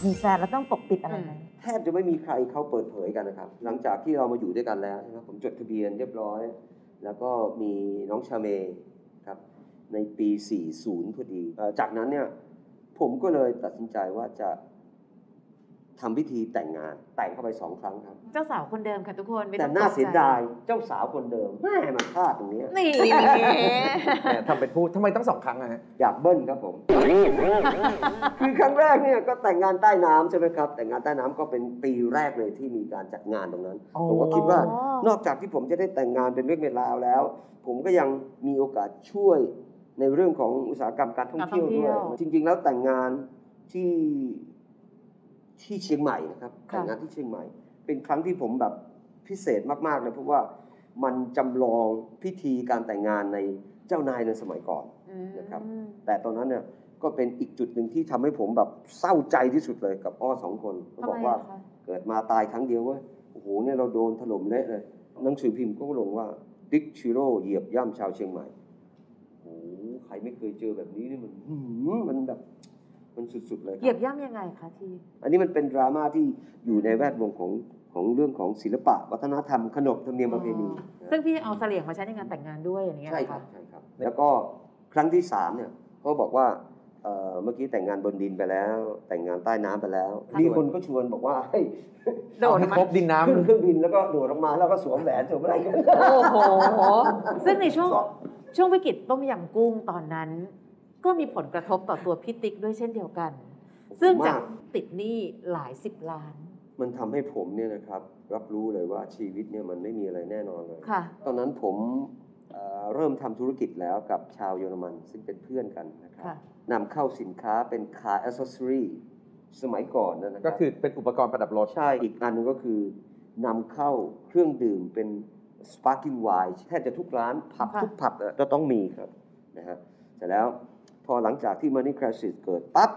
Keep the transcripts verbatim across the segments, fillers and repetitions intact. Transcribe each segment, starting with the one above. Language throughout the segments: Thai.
มีแฟนแล้วต้องปกปิดอะไรไหมแทบจะไม่มีใครเขาเปิดเผยกันนะครับหลังจากที่เรามาอยู่ด้วยกันแล้วใช่ไหมผมจดทะเบียนเรียบร้อยแล้วก็มีน้องชาเมครับในปีสี่สิบพอดีจากนั้นเนี่ยผมก็เลยตัดสินใจว่าจะทำพิธีแต่งงานแต่งเข้าไปสองครั้งครับเจ้าสาวคนเดิมค่ะทุกคนแต่น่าเสียดายเจ้าสาวคนเดิมแม่มาพลาดตรงนี้นี่ทำเป็นพูดทำไมต้องสองครั้งอะฮะอยากเบิ้ลครับผมคือครั้งแรกเนี่ยก็แต่งงานใต้น้ำใช่ไหมครับแต่งงานใต้น้ำก็เป็นปีแรกเลยที่มีการจัดงานตรงนั้นผมก็คิดว่านอกจากที่ผมจะได้แต่งงานเป็นเรื่องเป็นราวแล้วผมก็ยังมีโอกาสช่วยในเรื่องของอุตสาหกรรมการท่องเที่ยวด้วยจริงๆแล้วแต่งงานที่ที่เชียงใหม่นะครับแต่งงานที่เชียงใหม่เป็นครั้งที่ผมแบบพิเศษมากๆเลยเพราะว่ามันจำลองพิธีการแต่งงานในเจ้านายในสมัยก่อนนะครับแต่ตอนนั้นเนี่ยก็เป็นอีกจุดหนึ่งที่ทำให้ผมแบบเศร้าใจที่สุดเลยกับอ้อสองคนเขาบอกว่าเกิดมาตายครั้งเดียวเว้ยโอ้โหเนี่ยเราโดนถล่มเละเลยหนังสือพิมพ์ก็ลงว่าดิกชิโร่เหยียบย่ำชาวเชียงใหม่โอ้โหใครไม่เคยเจอแบบนี้นี่มันมันแบบมันสุดๆเลยเหยียบย่ำยังไงคะทีอันนี้มันเป็นดราม่าที่อยู่ในแวดวงของของเรื่องของศิลปะวัฒนธรรมขนบธรรมเนียมประเพณีซึ่งพี่เอาเสลี่ยงมาใช้ในงานแต่งงานด้วยอย่างเงี้ยใช่ครับใช่ครับแล้วก็ครั้งที่สามเนี่ยเขาบอกว่าเมื่อกี้แต่งงานบนดินไปแล้วแต่งงานใต้น้ำไปแล้วมีคนก็ชวนบอกว่าให้โดดครบดินน้ำขึ้นเครื่องบินแล้วก็โดดลงมาแล้วก็สวมแหวนสวมอะไรกันโอ้โหซึ่งในช่วงช่วงวิกฤตต้มยำกุ้งตอนนั้นก็มีผลกระทบต่อตัวพี่ติ๊กด้วยเช่นเดียวกันซึ่งจากติดหนี้หลายสิบล้านมันทำให้ผมเนี่ยนะครับรับรู้เลยว่าชีวิตเนี่ยมันไม่มีอะไรแน่นอนเลยตอนนั้นผมเริ่มทำธุรกิจแล้วกับชาวเยอรมันซึ่งเป็นเพื่อนกันนะครับนำเข้าสินค้าเป็นคาร์แอสเซสซอรี่สมัยก่อนนะครับก็คือเป็นอุปกรณ์ประดับรถใช่อีกอันนึงก็คือนำเข้าเครื่องดื่มเป็นสปาร์กิ้งไวน์แทบจะทุกร้านผับทุกผับจะต้องมีครับนะฮะเสร็จแล้วพอหลังจากที่ Money Crisis เกิดปั๊บ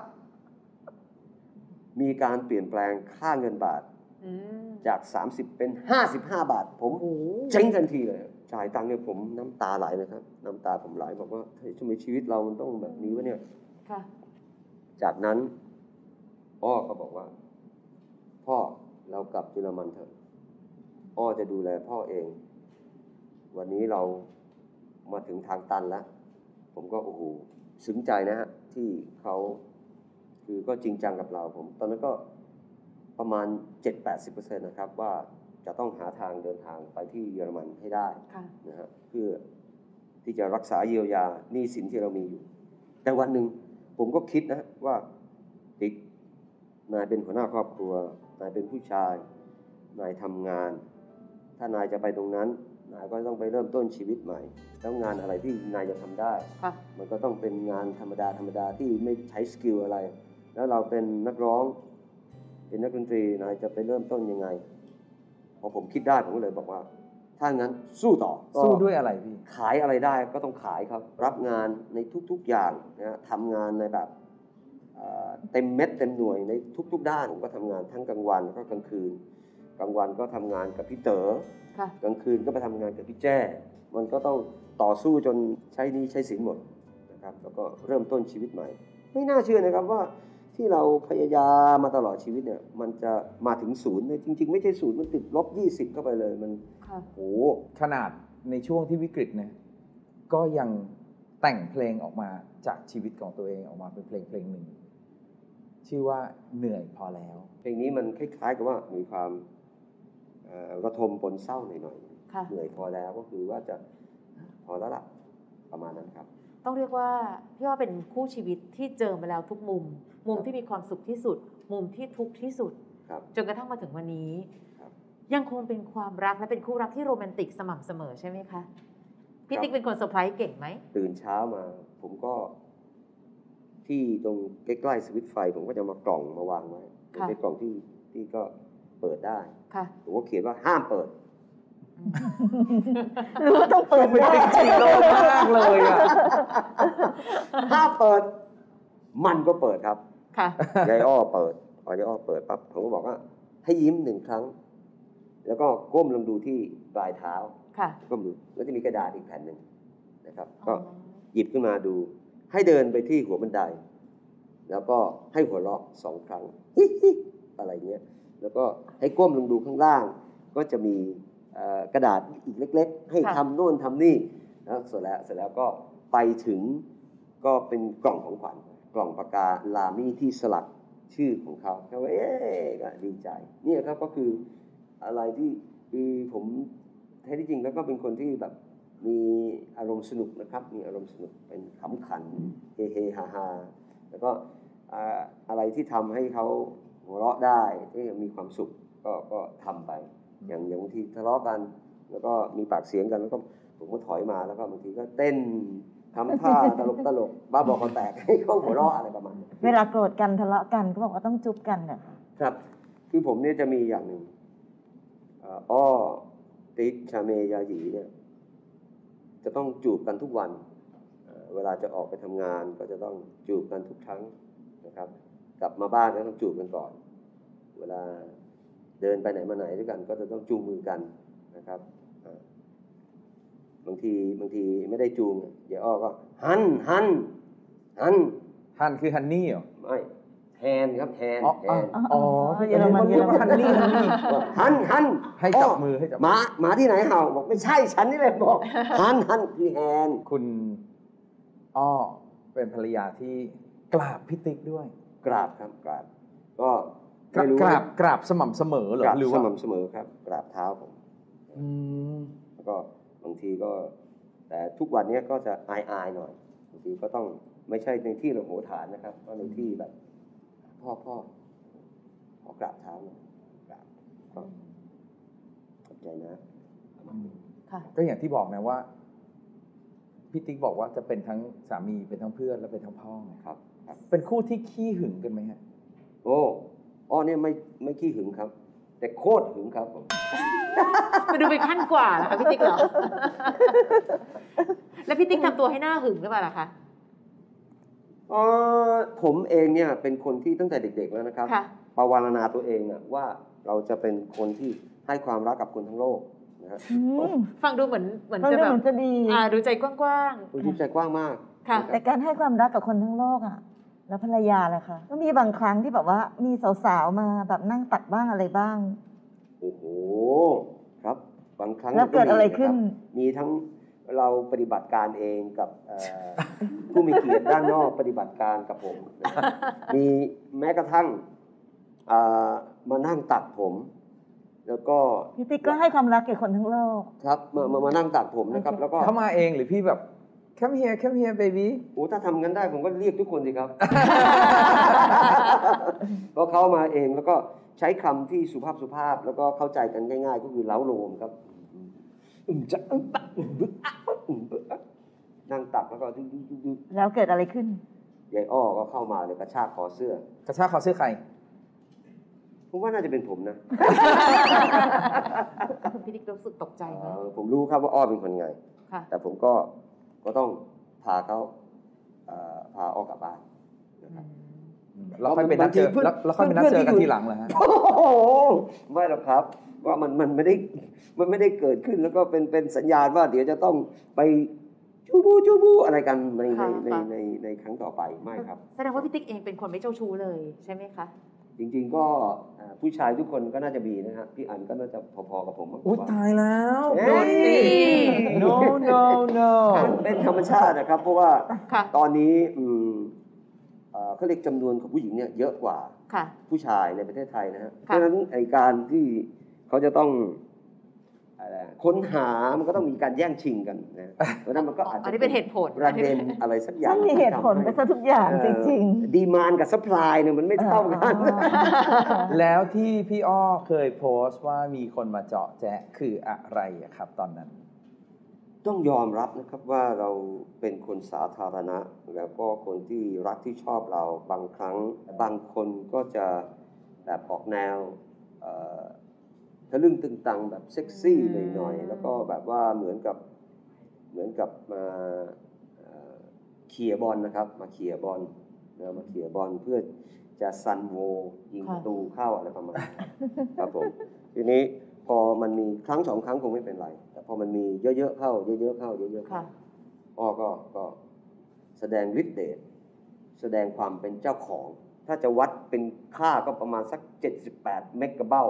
มีการเปลี่ยนแปลงค่าเงินบาทจากสามสิบเป็นห้าสิบห้าบาทผมเจ๊งทันทีเลยจ่ายตังค์เนี่ยผมน้ำตาไหลเลยครับน้ำตาผมไหลบอกว่าทำไมชีวิตเรามันต้องแบบนี้วะเนี่ยจากนั้นอ้อก็บอกว่าพ่อเรากลับเยอรมันเถอะอ้อจะดูแลพ่อเองวันนี้เรามาถึงทางตันแล้วผมก็โอ้โหซึ้งใจนะฮะที่เขาคือก็จริงจังกับเราผมตอนนั้นก็ประมาณ เจ็ดถึงแปดสิบเปอร์เซ็นต์ นะครับว่าจะต้องหาทางเดินทางไปที่เยอรมันให้ได้นะฮะเพื่อที่จะรักษาเยียวยาหนี้สินที่เรามีอยู่แต่วันหนึ่งผมก็คิดนะว่าติ๊กนายเป็นหัวหน้าครอบครัวนายเป็นผู้ชายนายทำงานถ้านายจะไปตรงนั้นนายก็ต้องไปเริ่มต้นชีวิตใหม่แล้วงานอะไรที่นายจะทำได้มันก็ต้องเป็นงานธรรมดาธรรมดาที่ไม่ใช้สกิลอะไรแล้วเราเป็นนักร้องเป็นนักดนตรีนายจะไปเริ่มต้นยังไงพอผมคิดได้ผมก็เลยบอกว่าถ้างั้นสู้ต่อสู้ด้วยอะไรพี่ขายอะไรได้ก็ต้องขายครับรับงานในทุกๆอย่างนะทำงานในแบบเต็มเม็ดเต็มหน่วยในทุกๆด้านผมก็ทำงานทั้งกลางวันแล้วก็กลางคืนกลางวันก็ทำงานกับพี่เต๋อกลางคืนก็ไปทำงานกับพี่แจ้มันก็ต้องต่อสู้จนใช้นี้ใช้สินหมดนะครับแล้วก็เริ่มต้นชีวิตใหม่ไม่น่าเชื่อนะครับว่าที่เราพยายามมาตลอดชีวิตเนี่ยมันจะมาถึงศูนย์จริงๆไม่ใช่ศูนย์มันติดลบยี่สิบเข้าไปเลยมันโอ้ขนาดในช่วงที่วิกฤตเนี่ยก็ยังแต่งเพลงออกมาจากชีวิตของตัวเองออกมาเป็นเพลงเพลงหนึ่งชื่อว่าเหนื่อยพอแล้วเพลงนี้มันคล้ายๆกับว่ามีความระทมปนเศร้าหน่อยๆเหนื่อยพอแล้วก็คือว่าจะพอแล้วล่ะประมาณนั้นครับต้องเรียกว่าพี่ว่าเป็นคู่ชีวิตที่เจอมาแล้วทุกมุมมุมที่มีความสุขที่สุดมุมที่ทุกข์ที่สุดจนกระทั่งมาถึงวันนี้ยังคงเป็นความรักและเป็นคู่รักที่โรแมนติกสม่ำเสมอใช่ไหมคะพี่ติ๊กเป็นคนเซอร์ไพรส์เก่งไหมตื่นเช้ามาผมก็ที่ตรงใกล้ๆสวิตช์ไฟผมก็จะมากล่องมาวางไว้เป็นกล่องที่ที่ก็เปิดได้ผมก็เขียนว่าห้ามเปิดหรือว่าต้องเปิดเป็นจริงๆโลกมากเลยอ่ะห้ามเปิดมันก็เปิดครับยายอ้อเปิดพอยายอ้อเปิดปั๊บผมก็บอกว่าให้ยิ้มหนึ่งครั้งแล้วก็ก้มลงดูที่ปลายเท้าก้มดูแล้วจะมีกระดาษอีกแผ่นหนึ่งนะครับก็หยิบขึ้นมาดูให้เดินไปที่หัวบันไดแล้วก็ให้หัวเราะสองครั้งฮิฮิอะไรเงี้ยแล้วก็ให้ก้มลงดูข้างล่างก็จะมีกระดาษอีกเล็กๆให้ทำโน่นทำนี่แล้วเสร็จแล้วเสร็จแล้วก็ไปถึงก็เป็นกล่องของขวัญกล่องปากกาลามี่ที่สลักชื่อของเขาเขาเอ๊ะก็ดีใจนี่ครับก็คืออะไรที่คือผมแท้ที่จริงแล้วก็เป็นคนที่แบบมีอารมณ์สนุกนะครับมีอารมณ์สนุกเป็นขำขันเฮเฮฮาฮาแล้วก็อะไรที่ทำให้เขาหัวเราะได้ที่มีความสุขก็ก็ทำไปอย่างอย่างบางทีทะเลาะกันแล้วก็มีปากเสียงกันแล้วก็ผมก็ถอยมาแล้วก็บางทีก็เต้นทำท่าตลกตลกบ้าบอคอแตกให้เขาหัวเราะอะไรประมาณนี้เวลาโกรธกันทะเลาะกันก็บอกว่าต้องจุ๊บกันเหรอคะครับคือผมเนี่ยจะมีอย่างหนึ่งอ้อติ๊กชาเมยาหยีเนี่ยจะต้องจูบกันทุกวันเวลาจะออกไปทำงานก็จะต้องจูบกันทุกครั้งนะครับกลับมาบ้านก็ต้องจูบกันก่อนเวลาเดินไปไหนมาไหนด้วยกันก็จะต้องจูงมือกันนะครับบางทีบางทีไม่ได้จูงเดี๋ยวอ้อก็ฮันฮันฮันฮันคือฮันนี่เหรอไม่แฮนครับแฮนแฮนอ๋อเยอรมันเยอรมันฮันนี่ฮันนี่ฮันฮันให้จับมือให้จับหมาหมาที่ไหนเห่าบอกไม่ใช่ฉันนี่เลยบอกฮันฮันคือแฮนคุณอ้อเป็นภรรยาที่กราบพี่ติ๊กด้วยกราบครับกราบก็กราบกราบสม่ำเสมอเหรอหรือว่าสม่ำเสมอครับกราบเท้าผมแล้วก็บางทีก็แต่ทุกวันนี้ก็จะอายๆหน่อยบางทีก็ต้องไม่ใช่ในที่เราโหฐานนะครับก็ในที่แบบพ่อพ่อขอกราบเท้าหน่อยกราบก็ขอบใจนะก็อย่างที่บอกนะว่าพี่ติ๊กบอกว่าจะเป็นทั้งสามีเป็นทั้งเพื่อนและเป็นทั้งพ่อครับเป็นคู่ที่ขี้หึงกันไหมฮะโอ้อ้อเนี่ยไม่ไม่ขี้หึงครับแต่โคตรหึงครับผมไปดูไปขั้นกว่าเหรอคะพี่ติ๊กเหรอแล้วพี่ติ๊กทำตัวให้หน้าหึงหรือเปล่าล่ะคะอ๋อผมเองเนี่ยเป็นคนที่ตั้งแต่เด็กๆแล้วนะครับปรารถนาตัวเองอะว่าเราจะเป็นคนที่ให้ความรักกับคนทั้งโลกนะครับฟังดูเหมือนเหมือนจะแบบอ่าดูใจกว้างๆดูใจกว้างมากค่ะแต่การให้ความรักกับคนทั้งโลกอ่ะแล้วภรรยาล่ะคะก็มีบางครั้งที่แบบว่ามีสาวๆมาแบบนั่งตักบ้างอะไรบ้างโอ้โหครับบางครั้งแล้วเกิดอะไรขึ้นมีทั้งเราปฏิบัติการเองกับผู้มีเกียรติด้านนอกปฏิบัติการกับผมมีแม้กระทั่งมานั่งตักผมแล้วก็พี่ติ๊กก็ให้ความรักแก่คนทั้งโลกครับมามานั่งตักผมนะครับแล้วก็เขามาเองหรือพี่แบบcome here come here baby โอ้ถ้าทำงั้นได้ผมก็เรียกทุกคนสิครับเพราะเขามาเองแล้วก็ใช้คำที่สุภาพสุภาพแล้วก็เข้าใจกันง่ายๆก็คือเล้าโลมครับจะนั่งตักแล้วก็แล้วเกิดอะไรขึ้นยายอ้อก็เข้ามาเลยกระชากคอเสื้อกระชากคอเสื้อใครผมว่าน่าจะเป็นผมนะพี่ติ๊กรู้สึกตกใจไหมผมรู้ครับว่าอ้อเป็นคนไงแต่ผมก็ก็ต้องพาเขาพาออกกลับบ้านแล้วค่อยไปนัดเจอแล้วค่อยไปนัดเจอกันทีหลังเหรอฮะไม่หรอกครับว่ามันมันไม่ได้มันไม่ได้เกิดขึ้นแล้วก็เป็นเป็นสัญญาณว่าเดี๋ยวจะต้องไปจูบูจูบูอะไรกันในในในในในครั้งต่อไปไม่ครับแสดงว่าพี่ติ๊กเองเป็นคนไม่เจ้าชู้เลยใช่ไหมคะจริงๆก็ผู้ชายทุกคนก็น่าจะมีนะครับพี่อันก็น่าจะพอๆกับผมอุ้ยตายแล้วโดนดี no no no เป็นธรรมชาตินะครับเพราะว่าตอนนี้เขาเรียกจำนวนของผู้หญิงเนี่ยเยอะกว่าผู้ชายในประเทศไทยนะฮะเพราะฉะนั้นไอการที่เขาจะต้องค้นหามันก็ต้องมีการแย่งชิงกันนะเพราะนั้นมันก็อาจจะเป็นเหตุผลประเด็นอะไรสักอย่างฉันมีเหตุผลไปซะทุกอย่างจริงๆดีมานด์กับซัพพลายเนี่ยมันไม่เท่ากันแล้วที่พี่อ้อเคยโพสต์ว่ามีคนมาเจาะแจ๊ะคืออะไรครับตอนนั้นต้องยอมรับนะครับว่าเราเป็นคนสาธารณะแล้วก็คนที่รักที่ชอบเราบางครั้งบางคนก็จะแบบออกแนวทะลึ่งตึงตังแบบเซ็กซี่หน่อยๆแล้วก็แบบว่าเหมือนกับเหมือนกับมาเขี่ยบอลนะครับมาเขี่ยบอลนะมาเขี่ยบอลเพื่อจะซันโวยิงประตูเข้าอะไรประมาณนี้ครับผมทีนี้พอมันมีครั้งสองครั้งคงไม่เป็นไรแต่พอมันมีเยอะๆเข้าเยอะๆเข้าเยอะๆเข้าอ้อก็ก็แสดงฤทธิ์เดชแสดงความเป็นเจ้าของถ้าจะวัดเป็นค่าก็ประมาณสักเจ็ดสิบแปดเมกะเบ้า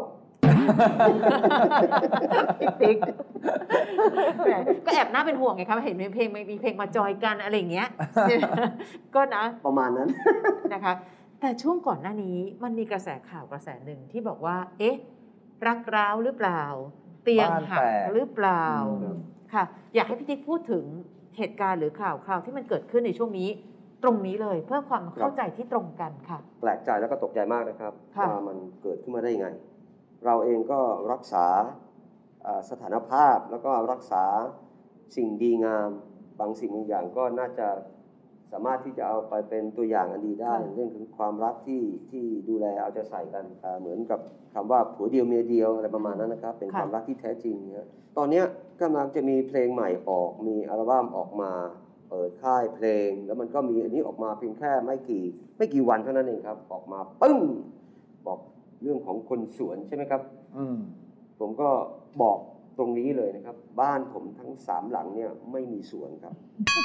ติ๊กก็แอบน่าเป็นห่วงไงครับเห็นมีเพลงมีเพลงมาจอยกันอะไรอย่างเงี้ยก็นะประมาณนั้นนะคะแต่ช่วงก่อนหน้านี้มันมีกระแสข่าวกระแสหนึ่งที่บอกว่าเอ๊ะรักร้าวหรือเปล่าเตียงหักหรือเปล่าค่ะอยากให้พี่ติ๊กพูดถึงเหตุการณ์หรือข่าวข่าวที่มันเกิดขึ้นในช่วงนี้ตรงนี้เลยเพื่อความเข้าใจที่ตรงกันค่ะแปลกใจแล้วก็ตกใจมากนะครับว่ามันเกิดขึ้นมาได้ยังไงเราเองก็รักษาสถานภาพแล้วก็รักษาสิ่งดีงามบางสิ่งบางอย่างก็น่าจะสามารถที่จะเอาไปเป็นตัวอย่างอันดีได้เรื่องของความรักที่ที่ดูแลเอาใจใส่กันเหมือนกับคำว่าผัวเดียวเมียเดียวอะไรประมาณนั้นนะครับเป็นความรักที่แท้จริงเนี่ยตอนนี้กำลังจะมีเพลงใหม่ออกมีอัลบั้มออกมาเปิดค่ายเพลงแล้วมันก็มีอันนี้ออกมาเพียงแค่ไม่กี่ไม่กี่วันเท่านั้นเองครับออกมาปึ้งบอกเรื่องของคนสวนใช่ไหมครับอืมผมก็บอกตรงนี้เลยนะครับบ้านผมทั้งสามหลังเนี่ยไม่มีสวนครับ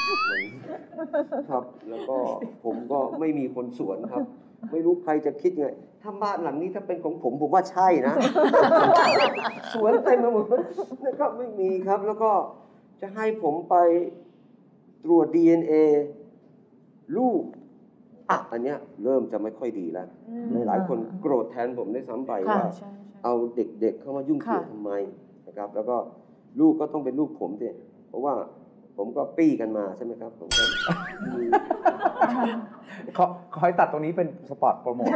ครับแล้วก็ผมก็ไม่มีคนสวนครับไม่รู้ใครจะคิดไงถ้าบ้านหลังนี้ถ้าเป็นของผมผมว่าใช่นะสวนเต็มไปหมดนะครับไม่มีครับแล้วก็จะให้ผมไปตรวจ ดี เอ็น เอ ลูกอ่ะอันเนี้ยเริ่มจะไม่ค่อยดีแล้วหลายคนโกรธแทนผมได้ซ้ำไปว่าเอาเด็กๆเข้ามายุ่งเกี่ยวทำไมนะครับแล้วก็ลูกก็ต้องเป็นลูกผมสิเพราะว่าผมก็ปี้กันมาใช่ไหมครับผมก็ขอขอให้ตัดตรงนี้เป็นสปอตโปรโมท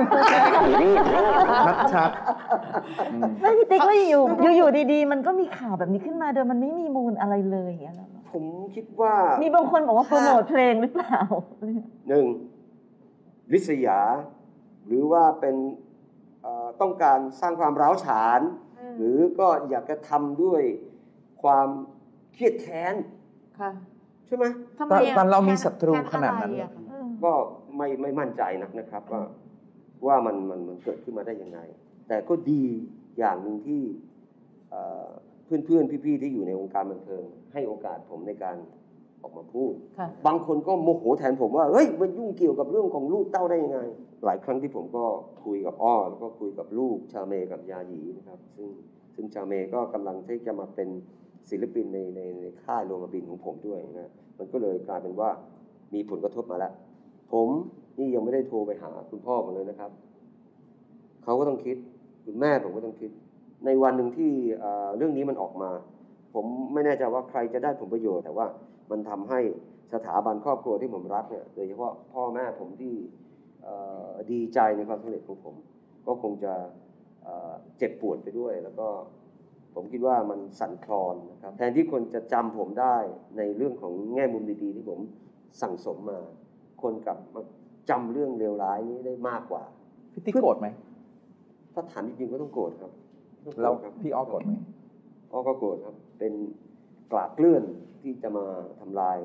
ชัดๆไม่พี่ติ๊กก็อยู่อยู่ๆดีๆมันก็มีข่าวแบบนี้ขึ้นมาโดยมันไม่มีมูลอะไรเลยอย่างเงี้ยผมคิดว่ามีบางคนบอกว่าโปรโมทเพลงหรือเปล่าหนึ่งริษยาหรือว่าเป็นต้องการสร้างความร้าวฉานหรือก็อยากจะทำด้วยความเครียดแค้นใช่ไหมตอนเรามีศัตรูขนาดนั้นก็ไม่ไม่มั่นใจนักนะครับว่าว่ามันมันมันเกิดขึ้นมาได้ยังไงแต่ก็ดีอย่างหนึ่งที่เพื่อนเพื่อนพี่ๆที่อยู่ในวงการบันเทิงให้โอกาสผมในการออกมาพูดบางคนก็โมโหแทนผมว่าเฮ้ยมันยุ่งเกี่ยวกับเรื่องของลูกเต้าได้ยังไงหลายครั้งที่ผมก็คุยกับอ้อแล้วก็คุยกับลูกชาเมกับยาหยีนะครับซึ่งซึ่งชาเมก็กำลังที่จะมาเป็นศิลปินในในในค่ายโรมาบินของผมด้วยนะมันก็เลยกลายเป็นว่ามีผลกระทบมาแล้วผมนี่ยังไม่ได้โทรไปหาคุณพ่อผมเลยนะครับเขาก็ต้องคิดคุณแม่ผมก็ต้องคิดในวันหนึ่งที่เรื่องนี้มันออกมาผมไม่แน่ใจว่าใครจะได้ผลประโยชน์แต่ว่ามันทำให้สถาบันครอบครัวที่ผมรักเนี่ยโดยเฉพาะพ่อแม่ผมที่ดีใจในความสำเร็จของผมก็คงจะเจ็บปวดไปด้วยแล้วก็ผมคิดว่ามันสั่นคลอนนะครับแทนที่คนจะจำผมได้ในเรื่องของแง่มุมดีๆที่ผมสั่งสมมาคนกลับมาจำเรื่องเลวร้ายนี้ได้มากกว่าพี่ติ๊กโกรธไหมถ้าถามจริงๆก็ต้องโกรธครับแล้วพี่อ้อโกรธไหมอ้อก็โกรธครับเป็นกลากเลื่อนที่จะมาทำลาย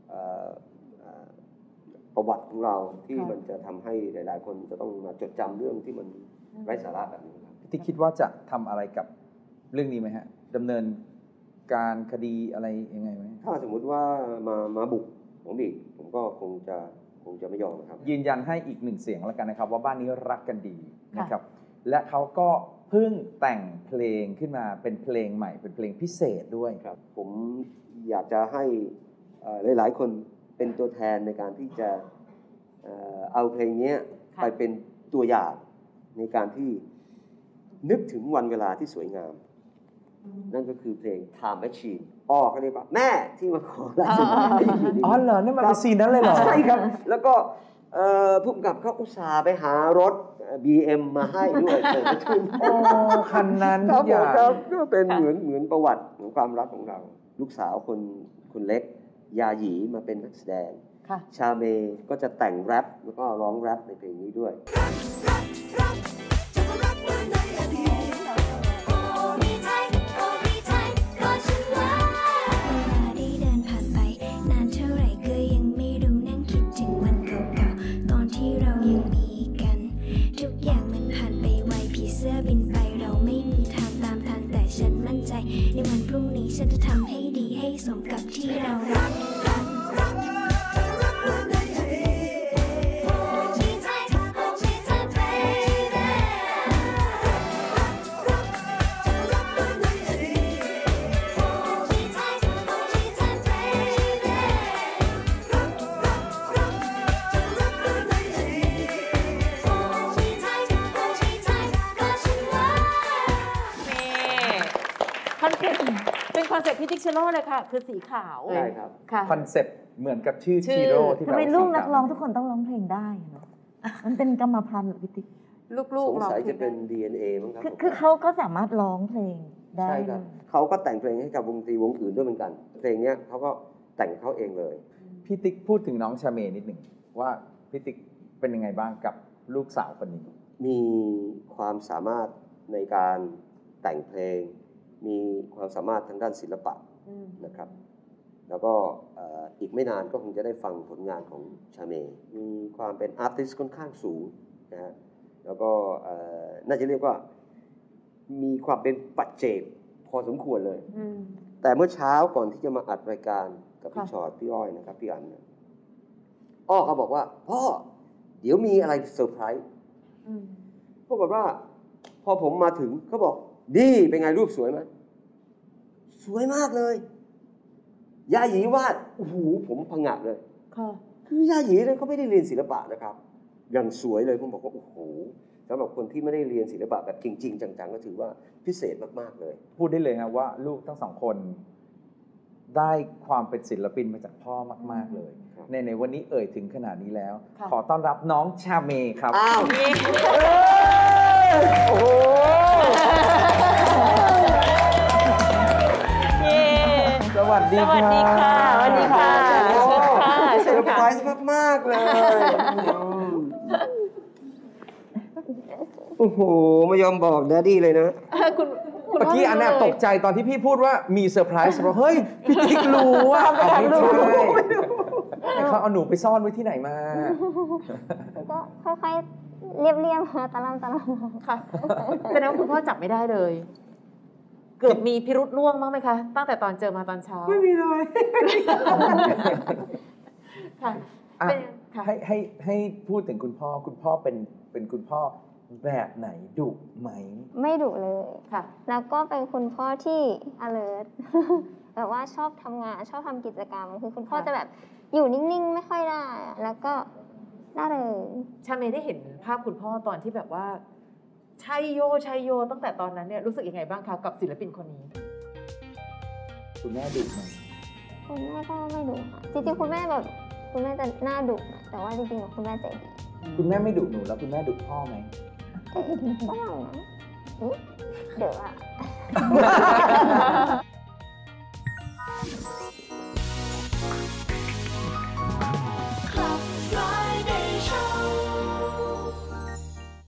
ประวัติของเราที่มันจะทำให้หลายๆคนจะต้องมาจดจำเรื่องที่มันไร้สาระแบบนี้ครับที่คิดว่าจะทำอะไรกับเรื่องนี้ไหมฮะดำเนินการคดีอะไรยังไงไหมถ้าสมมุติว่ามามาบุกผมอีกผมก็คงจะคงจะไม่ยอมนะครับยืนยันให้อีกหนึ่งเสียงแล้วกันนะครับว่าบ้านนี้รักกันดีนะครับและเขาก็เพิ่งแต่งเพลงขึ้นมาเป็นเพลงใหม่เป็นเพลงพิเศษด้วยครับผมอยากจะให้หลายๆคนเป็นตัวแทนในการที่จะเอาเพลงนี้ไปเป็นตัวอย่างในการที่นึกถึงวันเวลาที่สวยงามนั่นก็คือเพลง Time Machine อ้อเขาเรียกว่าแม่ที่มาขอลาสิอ๋อเหรอนั่นมันเป็นซีนนั้นเลยเหรอใช่ครับแล้วก็ผู้กำกับเขาอุตส่าห์ไปหารถ บี เอ็ม มาให้ด้วยเปิดขึ้นโอ้คันนั้นทุกอย่างก็เป็นเหมือนเหมือนประวัติของความรักของเราลูกสาวคนคนเล็กยาหยีมาเป็นนักแสดงชาเมก็จะแต่งแรปแล้วก็ร้องแรปในเพลงนี้ด้วยในวันพรุ่งนี้ฉันจะทำให้ดีให้สมกับที่เรารักรักรักรักรักในอดีตอนเซ็ปต์พี่ติ๊กเชโร่เลยค่ะ คือสีขาวใช่ครับค่ะคอนเซ็ปต์เหมือนกับชื่อชื่อชีโร่ที่ทำไมแปว่าลูกสีนักดำร้องทุกคนต้องร้องเพลงได้เนาะมันเป็นกรรมพันธุ์เหรอพี่ติ๊กลูสกงๆเราสัยจะเป็น ดี เอ็น เอ มั้งครับคือผมคือเขาก็สามารถร้องเพลงได้ใช่ครับเขาก็แต่งเพลงให้กับวงดนตรีวงอื่นด้วยเหมือนกัน เพลงเนี้ยเขาก็แต่งเขาเองเลยพี่ติ๊กพูดถึงน้องชาเมนิดหนึ่งว่าพี่ติ๊กเป็นยังไงบ้างกับลูกสาวคนนี้มีความสามารถในการแต่งเพลง มีความสามารถทางด้านศิลปะอืมนะครับ แล้วก็เอ่ออีกไม่นานก็คงจะได้ฟังผลงานของชาเม มีความเป็นอาร์ติสต์ค่อนข้างสูงนะฮะ แล้วก็เอ่อน่าจะเรียกว่ามีความเป็นปัจเจกพอสมควรเลยอืมแต่เมื่อเช้าก่อนที่จะมาอัดรายการกับพี่ค่ะชอตพี่อ้อยนะครับพี่อันเนี่ยอ้อเขาบอกว่าพ่อเดี๋ยวมีอะไรเซอร์ไพรส์อืมปรากฏว่า พอผมมาถึงเขาบอกดีเป็นไงรูปสวยไหมสวยมากเลยยาหยีวาดโอ้โหผมพังงะเลยค่ะคือยาหยีเนี่ยเขาไม่ได้เรียนศิลปะนะครับอย่างสวยเลยผมบอกว่าโอ้โหสำหรับคนที่ไม่ได้เรียนศิลปะแบบจริงๆจังๆก็ถือว่าพิเศษมากๆเลยพูดได้เลยครับว่าลูกทั้งสองคนได้ความเป็นศิลปินมาจากพ่อมากๆเลยครับในในวันนี้เอ่ยถึงขนาดนี้แล้วค่ะขอต้อนรับน้องชาเมครับอ้าวโอ้โหเย้สวัสดีสวัสดีค่ะ สวัสดีค่ะโอ้เชิญค่ะเซเชิอญร์ไพค่ะรส์มากๆเลยโอ้โหไม่ยอมบอกแดดดี้เลยนะเออคุณคุณเมื่อกี้พ่อันน่ะรู้ตเลยกใจตอนที่พี่พูดว่ามีเซอร์ไพรส์เราเฮ้ยพี่ติ๊กรู้ว่าเอาไม่ใช่แต่เขาเอาหนูไปซ่อนไว้ที่ไหนมาก็ค่อยๆ เรียบๆมาตะลำตะลำค่ะแสดงว่าคุณพ่อจับไม่ได้เลย เกือบมีพิรุษล่วงบ้างไหมคะ ตั้งแต่ตอนเจอมาตอนเช้าไม่มีเลยค่ะอ่ะเป็นค่ะให้ให้ให้พูดถึงคุณพ่อคุณพ่อเป็นเป็นคุณพ่อแบบไหนดุไหมไม่ดุเลยค่ะแล้วก็เป็นคุณพ่อที่ alert แบบว่าชอบทำงานชอบทำกิจกรรม คือคุณพ่อค่ะจะแบบอยู่นิ่งๆ ไม่ค่อยได้อะแล้วก็ได้เลยชาเมย์ได้เห็นภาพคุณพ่อตอนที่แบบว่าชัยโยชัยโยตั้งแต่ตอนนั้นเนี่ยรู้สึกยังไงบ้างคะกับศิลปินคนนี้คุณแม่ดุไหมคุณแม่ก็ไม่ดุค่ะ จริงๆ คุณแม่แบบคุณแม่จะหน้าดุนะแต่ว่าจริงๆ คุณแม่ใจดีคุณแม่ไม่ดุหนูแล้วคุณแม่ดุพ่อไหมก็ได้นะอุ๊ยเดี๋ยวอะ